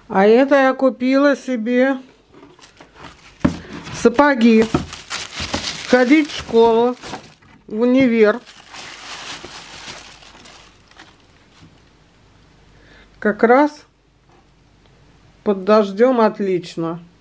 А это я купила себе сапоги. Ходить в школу, в универ. Как раз под дождем отлично.